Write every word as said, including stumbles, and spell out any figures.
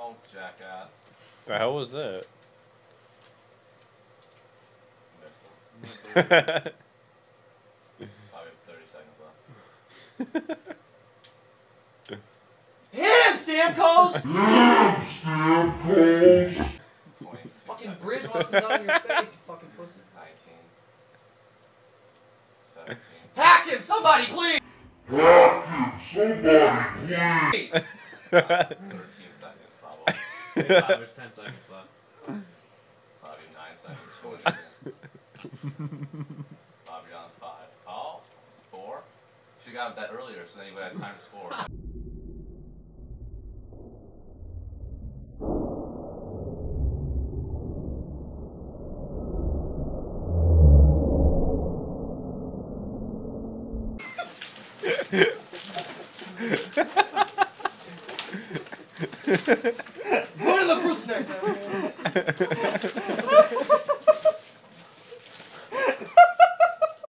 Oh, jackass. The hell was that? Missed him. Probably thirty seconds left. Hit him, Stamkos! Hit him, Stamkos! Fucking Bridge wants to nut in your face, you fucking pussy. nineteen. seventeen. Hack him, somebody, please! Hack him, somebody, please! thirteen seconds, probably. Five, there's ten seconds left. Probably nine seconds. Four. Probably on five. Oh, four. She got that earlier, so then you would have time to score. What are the fruits next?